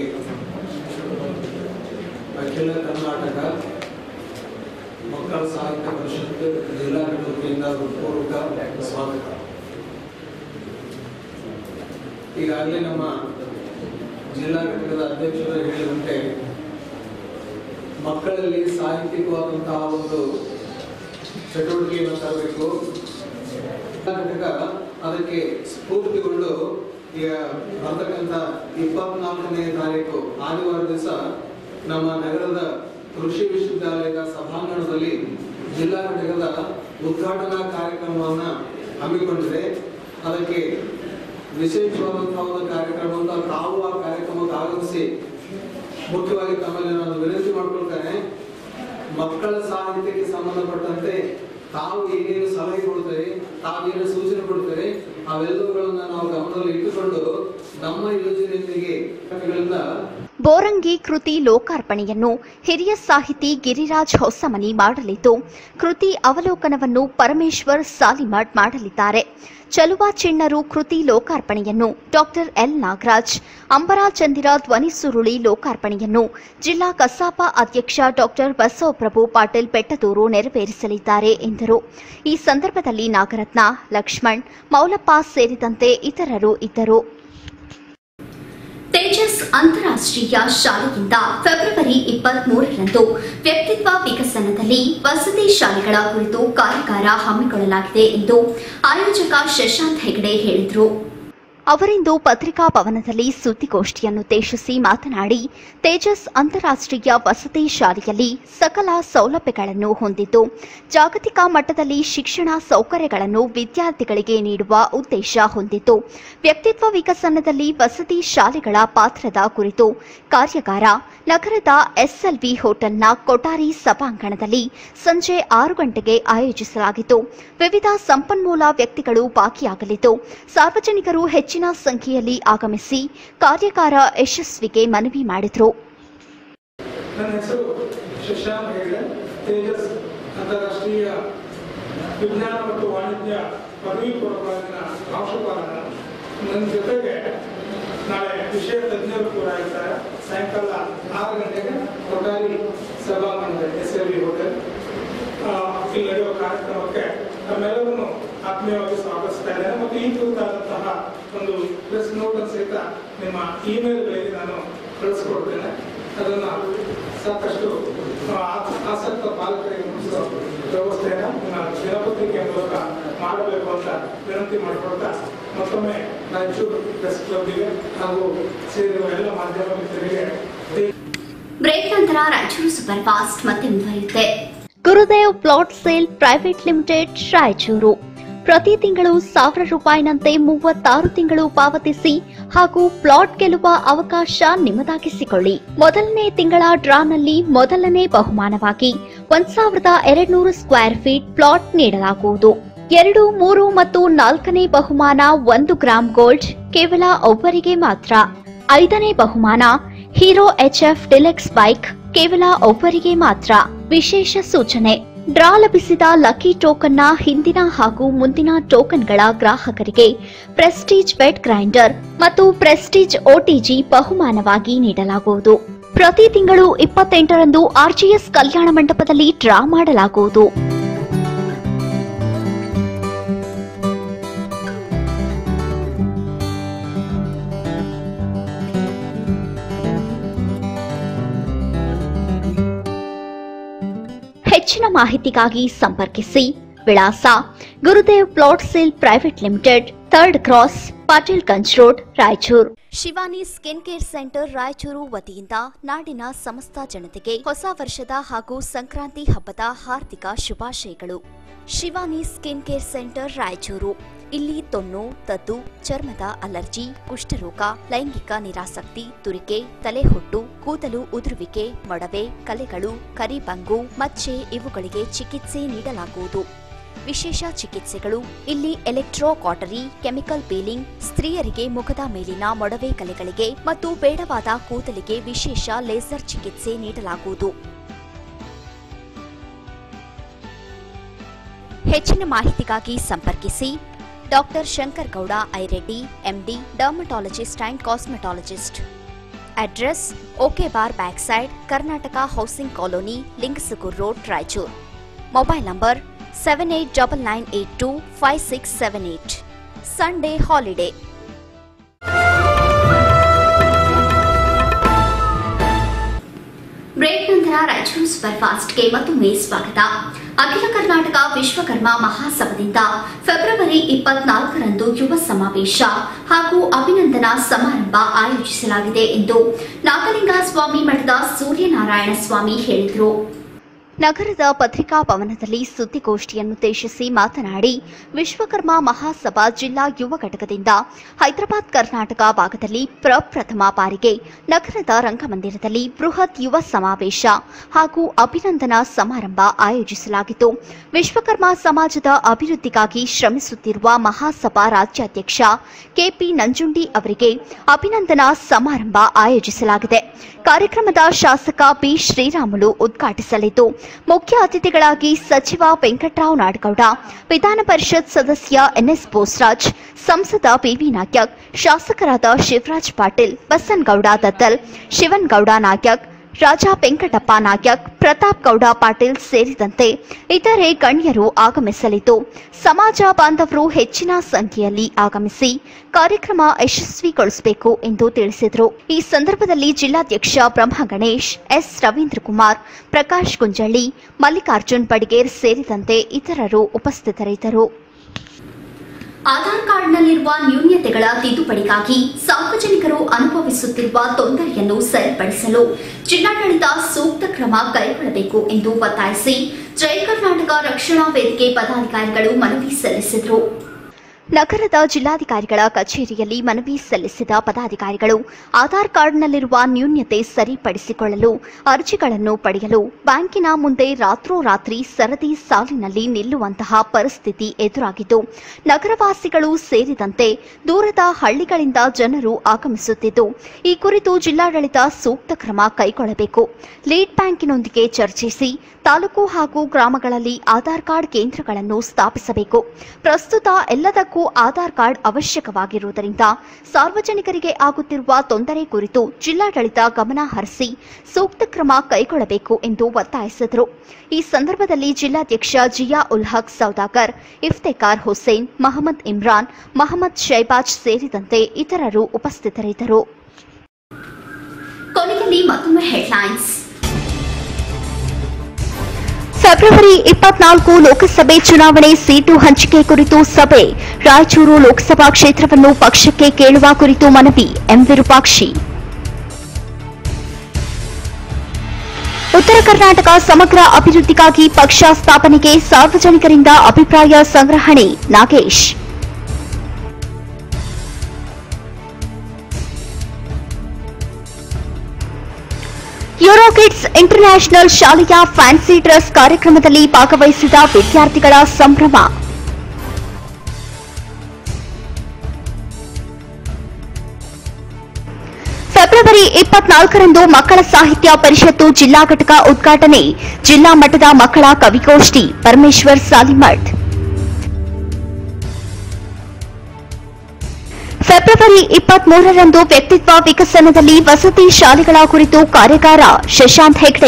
ಅಖಿಲ ಕರ್ನಾಟಕ ಮಕ್ಕಳ ಸಾಹಿತ್ಯ ಪರಿಷತ್ತು ಜಿಲ್ಲಾ ಘಟಕದಿಂದ ಹೃತ್ಪೂರ್ವಕ ಸ್ವಾಗತ. ಈಗಾಗಲೇ ನಮ್ಮ ಜಿಲ್ಲಾ ಘಟಕದ ಅಧ್ಯಕ್ಷರು ಹೇಳಿದಂತೆ ಮಕ್ಕಳಲ್ಲಿ ಸಾಹಿತ್ಯಿಕವಾದಂತಹ ಒಂದು ಚಟುವಟಿಕೆಯನ್ನು ತರಬೇಕು. ಘಟಕ ಅದಕ್ಕೆ ಸ್ಫೂರ್ತಿಗೊಂಡು ಈಗ ಬರ್ತಕ್ಕಂಥ ಇಪ್ಪತ್ನಾಲ್ಕನೇ ತಾರೀಕು ಆದಿವಾರ ದಿವಸ ನಮ್ಮ ನಗರದ ಕೃಷಿ ವಿಶ್ವವಿದ್ಯಾಲಯದ ಸಭಾಂಗಣದಲ್ಲಿ ಜಿಲ್ಲಾ ಘಟಕದ ಉದ್ಘಾಟನಾ ಕಾರ್ಯಕ್ರಮವನ್ನು ಹಮ್ಮಿಕೊಂಡಿದೆ. ಅದಕ್ಕೆ ವಿಶೇಷವಾದಂತಹ ಒಂದು ಕಾರ್ಯಕ್ರಮ ಅಂತ ತಾವು ಆ ಕಾರ್ಯಕ್ರಮಕ್ಕೆ ಆಗಮಿಸಿ ಮುಖ್ಯವಾಗಿ ತಮ್ಮಲ್ಲಿ ನಾನು ವಿನಂತಿ ಮಾಡ್ಕೊಳ್ತೇನೆ, ಮಕ್ಕಳ ಸಾಹಿತ್ಯಕ್ಕೆ ಸಂಬಂಧಪಟ್ಟಂತೆ ತಾವು ಏನೇನು ಸಲಹೆ ಕೊಡ್ತೇವೆ, ತಾವೇನು ಸೂಚನೆ ಕೊಡ್ತೇವೆ, ಅವೆಲ್ಲವುಗಳನ್ನ ನಾವು ಗಮನದಲ್ಲಿ ಇಟ್ಟುಕೊಂಡು ನಮ್ಮ ಯೋಜನೆಯೊಂದಿಗೆ ಬೋರಂಗಿ ಕೃತಿ ಲೋಕಾರ್ಪಣೆಯನ್ನು ಹಿರಿಯ ಸಾಹಿತಿ ಗಿರಿರಾಜ್ ಹೊಸಮನಿ ಮಾಡಲಿದ್ದು, ಕೃತಿ ಅವಲೋಕನವನ್ನು ಪರಮೇಶ್ವರ್ ಸಾಲಿಮಠ್ ಮಾಡಲಿದ್ದಾರೆ. ಚಲುವ ಚಿಣ್ಣರು ಕೃತಿ ಲೋಕಾರ್ಪಣೆಯನ್ನು ಡಾಕ್ಟರ್ ಎಲ್ ನಾಗರಾಜ್, ಅಂಬರಾ ಚಂದಿರ ಧ್ವನಿ ಸುರುಳಿ ಲೋಕಾರ್ಪಣೆಯನ್ನು ಜಿಲ್ಲಾ ಕಸಾಪ ಅಧ್ಯಕ್ಷ ಡಾಕ್ಟರ್ ಬಸವಪ್ರಭು ಪಾಟೀಲ್ ಪೆಟ್ಟದೂರು ನೆರವೇರಿಸಲಿದ್ದಾರೆ ಎಂದರು. ಈ ಸಂದರ್ಭದಲ್ಲಿ ನಾಗರತ್ನ, ಲಕ್ಷ್ಮಣ್, ಮೌಲಪ್ಪ ಸೇರಿದಂತೆ ಇತರರು ಇದ್ದರು. ತೇಜಸ್ ಅಂತಾರಾಷ್ಟ್ರೀಯ ಶಾಲೆಯಿಂದ ಫೆಬ್ರವರಿ ಇಪ್ಪತ್ಮೂರರಂದು ವ್ಯಕ್ತಿತ್ವ ವಿಕಸನದಲ್ಲಿ ವಸತಿ ಶಾಲೆಗಳ ಕುರಿತು ಕಾರ್ಯಾಗಾರ ಹಮ್ಮಿಕೊಳ್ಳಲಾಗಿದೆ ಎಂದು ಆಯೋಜಕ ಶಶಾಂಕ್ ಹೆಗಡೆ ಹೇಳಿದರು. ಅವರಿಂದು ಪತ್ರಿಕಾ ಭವನದಲ್ಲಿ ಸುದ್ದಿಗೋಷ್ಠಿಯನ್ನುದ್ದೇಶಿಸಿ ಮಾತನಾಡಿ, ತೇಜಸ್ ಅಂತಾರಾಷ್ಟ್ರೀಯ ವಸತಿ ಶಾಲೆಯಲ್ಲಿ ಸಕಲ ಸೌಲಭ್ಯಗಳನ್ನು ಹೊಂದಿದ್ದು ಜಾಗತಿಕ ಮಟ್ಟದಲ್ಲಿ ಶಿಕ್ಷಣ ಸೌಕರ್ಯಗಳನ್ನು ವಿದ್ಯಾರ್ಥಿಗಳಿಗೆ ನೀಡುವ ಉದ್ದೇಶ ಹೊಂದಿದ್ದು ವ್ಯಕ್ತಿತ್ವ ವಿಕಸನದಲ್ಲಿ ವಸತಿ ಶಾಲೆಗಳ ಪಾತ್ರದ ಕುರಿತು ಕಾರ್ಯಾಗಾರ ನಗರದ ಎಸ್ಎಲ್ವಿ ಹೋಟೆಲ್ನ ಕೊಠಾರಿ ಸಭಾಂಗಣದಲ್ಲಿ ಸಂಜೆ ಆರು ಗಂಟೆಗೆ ಆಯೋಜಿಸಲಾಗಿತ್ತು. ವಿವಿಧ ಸಂಪನ್ಮೂಲ ವ್ಯಕ್ತಿಗಳು ಭಾಗಿಯಾಗಲಿದ್ದು ಸಾರ್ವಜನಿಕರು ಹೆಚ್ಚಿನ ಸಂಖ್ಯೆಯಲ್ಲಿ ಆಗಮಿಸಿ ಕಾರ್ಯಾಗಾರ ಯಶಸ್ವಿಗೆ ಮನವಿ ಮಾಡಿದರು. ನನ್ನ ಹೆಸರು ಶಶಾಂಕ್ ಹೆಗಡೆ, ತೇಜಸ್ ಅಂತಾರಾಷ್ಟ್ರೀಯ ವಿಜ್ಞಾನ ಮತ್ತು ವಾಣಿಜ್ಯ ಪದವಿ ಪೂರ್ವ ಕಾಲೇಜಿನ ಪ್ರಾಂಶುಪಾಲನ. ನನ್ನ ಜೊತೆಗೆ ನಾಳೆ ವಿಷಯ ತಜ್ಞರು ಕೂಡ ಇರ್ತಾರೆ. ಸಾಯಂಕಾಲ ಆರು ಗಂಟೆಗೆ ಕೊಠಾರಿ ಸಭಾಂಗಣದ ಎಸ್ ಎಲ್ ವಿ ಹೋಟೆಲ್ ಇಲ್ಲಿ ನಡೆಯುವ ಕಾರ್ಯಕ್ರಮಕ್ಕೆ ನಮ್ಮೆಲ್ಲರನ್ನು ಆತ್ಮೀಯವಾಗಿ ಸ್ವಾಗತಿಸ್ತಾ ಇದ್ದೇನೆ. ಮತ್ತು ಈ ಕುರಿತಾದಂತಹ ಒಂದು ಪ್ರೆಸ್ ನೋಟ್ ಸಹಿತ ನಿಮ್ಮ ಇಮೇಲ್ಗಳಿಗೆ ನಾನು ಕಳಿಸ್ಕೊಡ್ತೇನೆ. ಅದನ್ನು ಸಾಕಷ್ಟು ಆಸಕ್ತ ಪಾಲಕರಿಗೆ ಮುಗಿಸುವ ವ್ಯವಸ್ಥೆಯನ್ನು ನಿಮ್ಮ ದಿನಪತ್ರಿಕೆ ಮೂಲಕ ಮಾಡಬೇಕು ಅಂತ ವಿನಂತಿ ಮಾಡಿಕೊಡ್ತಾ ಮತ್ತೊಮ್ಮೆ ರಾಯಚೂರು ಪ್ರೆಸ್ ಕ್ಲಬ್ಗೆ ಹಾಗೂ ಸೇರಿರುವ ಎಲ್ಲ ಮಾಧ್ಯಮ ಮಿತ್ರರಿಗೆ ಬ್ರೇಕ್ ನಂತರ ರಾಯಚೂರು ಸೂಪರ್ ಫಾಸ್ಟ್ ಮತ್ತೆ ಮುಂದುವರಿಯುತ್ತೆ. Gurudev plot sale private limited Raichur ಪ್ರತಿ ತಿಂಗಳು ಸಾವಿರ ರೂಪಾಯಿನಂತೆ ಮೂವತ್ತಾರು ತಿಂಗಳು ಪಾವತಿಸಿ ಹಾಗೂ ಪ್ಲಾಟ್ ಗೆಲ್ಲುವ ಅವಕಾಶ ನಿಮ್ಮದಾಗಿಸಿಕೊಳ್ಳಿ. ಮೊದಲನೇ ತಿಂಗಳ ಡ್ರಾನಲ್ಲಿ ಮೊದಲನೇ ಬಹುಮಾನವಾಗಿ ಒಂದ್ ಸಾವಿರದ ಎರಡ್ನೂರು ಸ್ಕ್ವೇರ್ ಫೀಟ್ ಪ್ಲಾಟ್ ನೀಡಲಾಗುವುದು. ಎರಡು, ಮೂರು ಮತ್ತು ನಾಲ್ಕನೇ ಬಹುಮಾನ ಒಂದು ಗ್ರಾಂ ಗೋಲ್ಡ್ ಕೇವಲ ಒಬ್ಬರಿಗೆ ಮಾತ್ರ. ಐದನೇ ಬಹುಮಾನ ಹೀರೋ ಎಚ್ಎಫ್ ಡಿಲೆಕ್ಸ್ ಬೈಕ್ ಕೇವಲ ಒಬ್ಬರಿಗೆ ಮಾತ್ರ. ವಿಶೇಷ ಸೂಚನೆ: ಡ್ರಾ ಲಭಿಸಿದ ಲಕ್ಕಿ ಟೋಕನ್ನ ಹಿಂದಿನ ಹಾಗೂ ಮುಂದಿನ ಟೋಕನ್ಗಳ ಗ್ರಾಹಕರಿಗೆ ಪ್ರೆಸ್ಟೀಜ್ ಬೆಡ್ ಗ್ರೈಂಡರ್ ಮತ್ತು ಪ್ರೆಸ್ಟೀಜ್ ಒಟಿಜಿ ಬಹುಮಾನವಾಗಿ ನೀಡಲಾಗುವುದು. ಪ್ರತಿ ತಿಂಗಳು ಇಪ್ಪತ್ತೆಂಟರಂದು ಆರ್ಜಿಎಸ್ ಕಲ್ಯಾಣ ಮಂಟಪದಲ್ಲಿ ಡ್ರಾ ಮಾಡಲಾಗುವುದು. ಹೆಚ್ಚಿನ ಮಾಹಿತಿಗಾಗಿ ಸಂಪರ್ಕಿಸಿ. ವಿಳಾಸ: Gurudev plot sale private limited, third cross, Patil Ganj road, Raichur. Shivani skin care centre Raichur ವತಿಯಿಂದ ನಾಡಿನ ಸಮಸ್ತ ಜನತೆಗೆ ಹೊಸ ವರ್ಷದ ಹಾಗೂ ಸಂಕ್ರಾಂತಿ ಹಬ್ಬದ ಹಾರ್ದಿಕ ಶುಭಾಶಯಗಳು. Shivani skin care centre Raichur. ಇಲ್ಲಿ ತೊನ್ನು, ತದ್ದು, ಚರ್ಮದ ಅಲರ್ಜಿ, ಕುಷ್ಠರೋಗ, ಲೈಂಗಿಕ ನಿರಾಸಕ್ತಿ, ತುರಿಕೆ, ತಲೆಹೊಟ್ಟು, ಕೂದಲು ಉದುರುವಿಕೆ, ಮೊಡವೆ, ಕಲೆಗಳು, ಕರಿಬಂಗು, ಮಚ್ಚೆ ಇವುಗಳಿಗೆ ಚಿಕಿತ್ಸೆ ನೀಡಲಾಗುವುದು. ವಿಶೇಷ ಚಿಕಿತ್ಸೆಗಳು: ಇಲ್ಲಿ ಎಲೆಕ್ಟ್ರೋ ಕಾಟರಿ, ಕೆಮಿಕಲ್ ಪೀಲಿಂಗ್, ಸ್ತ್ರೀಯರಿಗೆ ಮುಖದ ಮೇಲಿನ ಮೊಡವೆ ಕಲೆಗಳಿಗೆ ಮತ್ತು ಬೇಡವಾದ ಕೂದಲಿಗೆ ವಿಶೇಷ ಲೇಸರ್ ಚಿಕಿತ್ಸೆ ನೀಡಲಾಗುವುದು. ಹೆಚ್ಚಿನ ಮಾಹಿತಿಗಾಗಿ ಸಂಪರ್ಕಿಸಿ. Doctor Shankar Gouda Ireddy, MD, dermatologist and cosmetologist. Address: OK bar back side, Karnataka housing colony, Lingasugur road, Raichur. Mobile number seven eight double nine eight two five six seven eight. Sunday holiday. Break ನಂತರ ರಾಯಚೂರು ಸೂಪರ್ ಫಾಸ್ಟ್ಗೆ ಮತ್ತೊಮ್ಮೆ ಸ್ವಾಗತ. ಅಖಿಲ ಕರ್ನಾಟಕ ವಿಶ್ವಕರ್ಮ ಮಹಾಸಭಾದಿಂದ ಫೆಬ್ರವರಿ ಇಪ್ಪತ್ನಾಲ್ಕರಂದು ಯುವ ಸಮಾವೇಶ ಹಾಗೂ ಅಭಿನಂದನಾ ಸಮಾರಂಭ ಆಯೋಜಿಸಲಾಗಿದೆ ಎಂದು ನಾಗಲಿಂಗ ಸ್ವಾಮಿ ಮಠದ ಸೂರ್ಯನಾರಾಯಣ ಸ್ವಾಮಿ ಹೇಳಿದರು. ನಗರದ ಪತ್ರಿಕಾ ಭವನದಲ್ಲಿ ಸುದ್ದಿಗೋಷ್ಠಿಯನ್ನುದ್ದೇಶಿಸಿ ಮಾತನಾಡಿ, ವಿಶ್ವಕರ್ಮ ಮಹಾಸಭಾ ಜಿಲ್ಲಾ ಯುವ ಘಟಕದಿಂದ ಹೈದರಾಬಾದ್ ಕರ್ನಾಟಕ ಭಾಗದಲ್ಲಿ ಪ್ರಪ್ರಥಮ ಬಾರಿಗೆ ನಗರದ ರಂಗಮಂದಿರದಲ್ಲಿ ಬೃಹತ್ ಯುವ ಸಮಾವೇಶ ಹಾಗೂ ಅಭಿನಂದನಾ ಸಮಾರಂಭ ಆಯೋಜಿಸಲಾಗಿತ್ತು. ವಿಶ್ವಕರ್ಮ ಸಮಾಜದ ಅಭಿವೃದ್ಧಿಗಾಗಿ ಶ್ರಮಿಸುತ್ತಿರುವ ಮಹಾಸಭಾ ರಾಜ್ಯಾಧ್ಯಕ್ಷ ಕೆಪಿ ನಂಜುಂಡಿ ಅವರಿಗೆ ಅಭಿನಂದನಾ ಸಮಾರಂಭ ಆಯೋಜಿಸಲಾಗಿದೆ. ಕಾರ್ಯಕ್ರಮದ ಶಾಸಕ ಬಿ ಶ್ರೀರಾಮುಲು ಉದ್ಘಾಟಿಸಲಿದ್ದು, ಮುಖ್ಯ ಅತಿಥಿಗಳಾಗಿ ಸಚಿವ ವೆಂಕಟರಾವ್ ನಾಡಗೌಡ, ವಿಧಾನ ಪರಿಷತ್ ಸದಸ್ಯ ಎನ್ಎಸ್ ಬೋಸರಾಜ್, ಸಂಸದ ಪಿವಿ ನಾಗ್ಯಾಕ್, ಶಾಸಕರಾದ ಶಿವರಾಜ್ ಪಾಟೀಲ್, ಬಸನಗೌಡ ದತ್ತಲ್, ಶಿವನಗೌಡ ನಾಗ್ಯಾಕ್, ರಾಜಾ ವೆಂಕಟಪ್ಪ ನಾಗ್ಯಾಕ್, ಪ್ರತಾಪ್ ಗೌಡ ಪಾಟೀಲ್ ಸೇರಿದಂತೆ ಇತರೆ ಗಣ್ಯರು ಆಗಮಿಸಲಿದ್ದು, ಸಮಾಜ ಬಾಂಧವರು ಹೆಚ್ಚಿನ ಸಂಖ್ಯೆಯಲ್ಲಿ ಆಗಮಿಸಿ ಕಾರ್ಯಕ್ರಮ ಯಶಸ್ವಿಗೊಳಿಸಬೇಕು ಎಂದು ತಿಳಿಸಿದರು. ಈ ಸಂದರ್ಭದಲ್ಲಿ ಜಿಲ್ಲಾಧ್ಯಕ್ಷ ಬ್ರಹ್ಮ ಗಣೇಶ್, ಎಸ್ ರವೀಂದ್ರ ಕುಮಾರ್, ಪ್ರಕಾಶ್ ಗುಂಜಳ್ಳಿ, ಮಲ್ಲಿಕಾರ್ಜುನ್ ಬಡಿಗೇರ್ ಸೇರಿದಂತೆ ಇತರರು ಉಪಸ್ಥಿತರಿದ್ದರು. ಆಧಾರ್ ಕಾರ್ಡ್ನಲ್ಲಿರುವ ನ್ಯೂನತೆಗಳ ತಿದ್ದುಪಡಿಗಾಗಿ ಸಾರ್ವಜನಿಕರು ಅನುಭವಿಸುತ್ತಿರುವ ತೊಂದರೆಯನ್ನು ಸರಿಪಡಿಸಲು ಜಿಲ್ಲಾಡಳಿತ ಸೂಕ್ತ ಕ್ರಮ ಕೈಗೊಳ್ಳಬೇಕು ಎಂದು ಒತ್ತಾಯಿಸಿ ಜೈ ಕರ್ನಾಟಕ ರಕ್ಷಣಾ ವೇದಿಕೆ ಪದಾಧಿಕಾರಿಗಳು ಮನವಿ ಸಲ್ಲಿಸಿದರು. ನಗರದ ಜಿಲ್ಲಾಧಿಕಾರಿಗಳ ಕಚೇರಿಯಲ್ಲಿ ಮನವಿ ಸಲ್ಲಿಸಿದ ಪದಾಧಿಕಾರಿಗಳು ಆಧಾರ್ ಕಾರ್ಡ್ನಲ್ಲಿರುವ ನ್ಯೂನ್ಯತೆ ಸರಿಪಡಿಸಿಕೊಳ್ಳಲು ಅರ್ಜಿಗಳನ್ನು ಪಡೆಯಲು ಬ್ಯಾಂಕಿನ ಮುಂದೆ ರಾತ್ರೋರಾತ್ರಿ ಸರದಿ ಸಾಲಿನಲ್ಲಿ ನಿಲ್ಲುವಂತಹ ಪರಿಸ್ಥಿತಿ ಎದುರಾಗಿದ್ದು, ನಗರವಾಸಿಗಳು ಸೇರಿದಂತೆ ದೂರದ ಹಳ್ಳಿಗಳಿಂದ ಜನರು ಆಗಮಿಸುತ್ತಿದ್ದು, ಈ ಕುರಿತು ಜಿಲ್ಲಾಡಳಿತ ಸೂಕ್ತ ಕ್ರಮ ಕೈಗೊಳ್ಳಬೇಕು. ಲೀಡ್ ಬ್ಯಾಂಕಿನೊಂದಿಗೆ ಚರ್ಚಿಸಿ ತಾಲೂಕು ಹಾಗೂ ಗ್ರಾಮಗಳಲ್ಲಿ ಆಧಾರ್ ಕಾರ್ಡ್ ಕೇಂದ್ರಗಳನ್ನು ಸ್ಥಾಪಿಸಬೇಕು. ಪ್ರಸ್ತುತ ಎಲ್ಲದಕ್ಕೂ ಆಧಾರ್ ಕಾರ್ಡ್ ಅವಶ್ಯಕವಾಗಿರುವುದರಿಂದ ಸಾರ್ವಜನಿಕರಿಗೆ ಆಗುತ್ತಿರುವ ತೊಂದರೆ ಕುರಿತು ಜಿಲ್ಲಾಡಳಿತ ಗಮನ ಹರಿಸಿ ಸೂಕ್ತ ಕ್ರಮ ಕೈಗೊಳ್ಳಬೇಕು ಎಂದು ಒತ್ತಾಯಿಸಿದರು. ಈ ಸಂದರ್ಭದಲ್ಲಿ ಜಿಲ್ಲಾಧ್ಯಕ್ಷ ಜಿಯಾ ಉಲ್ ಹಕ್ ಸೌದಾಗರ್, ಇಫ್ತೆಕಾರ್ ಹುಸೇನ್, ಮಹಮ್ಮದ್ ಇಮ್ರಾನ್, ಮಹಮ್ಮದ್ ಶೈಬಾಜ್ ಸೇರಿದಂತೆ ಇತರರು ಉಪಸ್ಥಿತರಿದ್ದರು. ಕೊನೆಯಲ್ಲಿ ಮತ್ತೊಮ್ಮೆ ಹೆಡ್ಲೈನ್ಸ್. ಫೆಬ್ರವರಿ ಇಪ್ಪತ್ನಾಲ್ಕು ಲೋಕಸಭೆ ಚುನಾವಣೆ ಸೀಟು ಹಂಚಿಕೆ ಕುರಿತು ಸಭೆ. ರಾಯಚೂರು ಲೋಕಸಭಾ ಕ್ಷೇತ್ರವನ್ನು ಪಕ್ಷಕ್ಕೆ ಕೇಳುವ ಕುರಿತು ಮನವಿ. ಎಂ ವಿರೂಪಾಕ್ಷಿ. ಉತ್ತರ ಕರ್ನಾಟಕ ಸಮಗ್ರ ಅಭಿವೃದ್ಧಿಗಾಗಿ ಪಕ್ಷ ಸ್ಥಾಪನೆಗೆ ಸಾರ್ವಜನಿಕರಿಂದ ಅಭಿಪ್ರಾಯ ಸಂಗ್ರಹಣೆ. ನಾಗೇಶ್. ಯೂರೋಕಿಡ್ಸ್ ಇಂಟರ್ನ್ಯಾಷನಲ್ ಶಾಲೆಯ ಫ್ಯಾನ್ಸಿ ಡ್ರೆಸ್ ಕಾರ್ಯಕ್ರಮದಲ್ಲಿ ಭಾಗವಹಿಸಿದ ವಿದ್ಯಾರ್ಥಿಗಳ ಸಂಭ್ರಮ. ಫೆಬ್ರವರಿ ಇಪ್ಪತ್ನಾಲ್ಕರಂದು ಮಕ್ಕಳ ಸಾಹಿತ್ಯ ಪರಿಷತ್ತು ಜಿಲ್ಲಾ ಘಟಕ ಉದ್ಘಾಟನೆ. ಜಿಲ್ಲಾ ಮಟ್ಟದ ಮಕ್ಕಳ ಕವಿಗೋಷ್ಠಿ. ಪರಮೇಶ್ವರ್ ಸಾಲಿಮಠ್. ಫೆಬ್ರವರಿ ಇಪ್ಪತ್ಮೂರರಂದು ವ್ಯಕ್ತಿತ್ವ ವಿಕಸನದಲ್ಲಿ ವಸತಿ ಶಾಲೆಗಳ ಕುರಿತು ಕಾರ್ಯಾಗಾರ. ಶಶಾಂತ್ ಹೆಗ್ಡೆ.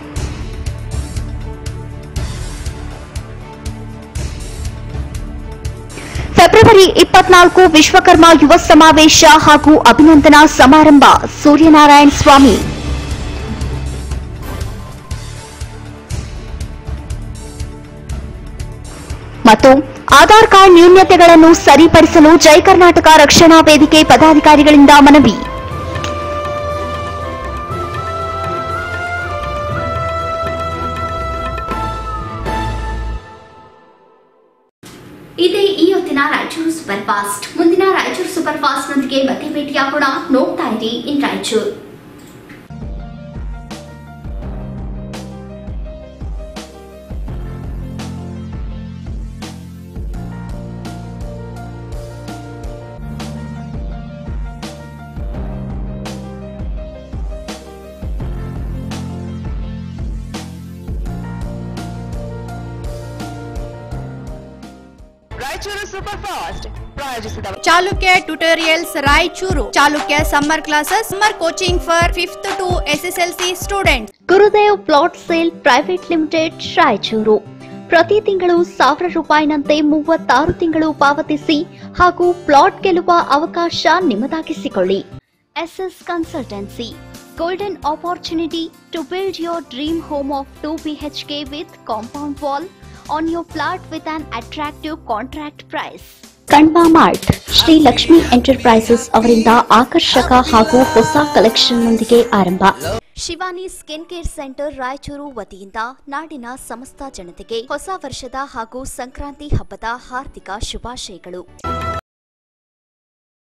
ಫೆಬ್ರವರಿ ಇಪ್ಪತ್ನಾಲ್ಕು ವಿಶ್ವಕರ್ಮ ಯುವ ಸಮಾವೇಶ ಹಾಗೂ ಅಭಿನಂದನಾ ಸಮಾರಂಭ. ಸೂರ್ಯನಾರಾಯಣ ಸ್ವಾಮಿ. ಮತ್ತು ಆಧಾರ್ ಕಾರ್ಡ್ ನ್ಯೂನತೆಗಳನ್ನು ಸರಿಪಡಿಸಲು ಜೈ ಕರ್ನಾಟಕ ರಕ್ಷಣಾ ವೇದಿಕೆ ಪದಾಧಿಕಾರಿಗಳಿಂದ ಮನವಿ. ಇದೇ ಈ ಹೊತ್ತಿನ ರಾಯಚೂರು ಸೂಪರ್ ಫಾಸ್ಟ್. ಮುಂದಿನ ರಾಯಚೂರು ಸೂಪರ್ ಫಾಸ್ಟ್ನೊಂದಿಗೆ ಮತ್ತೆ ಭೇಟಿಯಾಗೋಣ. ನೋಡ್ತಾ ಇರಿ in Raichur. Raichur super fast ಪ್ರಾಯೋಜಿಸಿದ Chalukya tutorials Raichur. Chalukya summer classes, summer coaching for fifth to SSLC students. Gurudev plot sale private limited Raichur. ಪ್ರತಿ ತಿಂಗಳು ಸಾವಿರ ರೂಪಾಯಿನಂತೆ ಮೂವತ್ತಾರು ತಿಂಗಳು ಪಾವತಿಸಿ ಹಾಗೂ ಪ್ಲಾಟ್ ಗೆಲ್ಲುವ ಅವಕಾಶ ನಿಮ್ಮದಾಗಿಸಿಕೊಳ್ಳಿ. SS consultancy. Golden opportunity to build your dream home of two B H K with compound wall on your flat with an attractive contract price. Kanva mart. Shri Lakshmi enterprises ಅವರಿಂದ ಆಕರ್ಷಕ ಹಾಗೂ ಹೊಸ ಕಲೆಕ್ಷನ್ ನೊಂದಿಗೆ ಆರಂಭ. Shivani skin care centre Raichur ವತಿಯಿಂದ ನಾಡಿನ ಸಮಸ್ತ ಜನತೆಗೆ ಹೊಸ ವರ್ಷದ ಹಾಗೂ ಸಂಕ್ರಾಂತಿ ಹಬ್ಬದ ಹಾರ್ದಿಕ ಶುಭಾಶಯಗಳು.